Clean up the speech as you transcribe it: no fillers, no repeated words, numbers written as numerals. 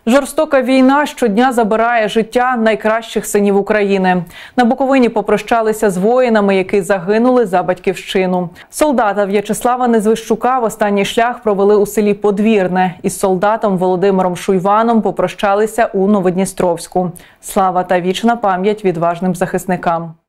Жорстока війна щодня забирає життя найкращих синів України. На Буковині попрощалися з воїнами, які загинули за батьківщину. Солдата В'ячеслава Незвищука в останній шлях провели у селі Подвірне. Із солдатом Володимиром Шуйваном попрощалися у Новодністровську. Слава та вічна пам'ять відважним захисникам.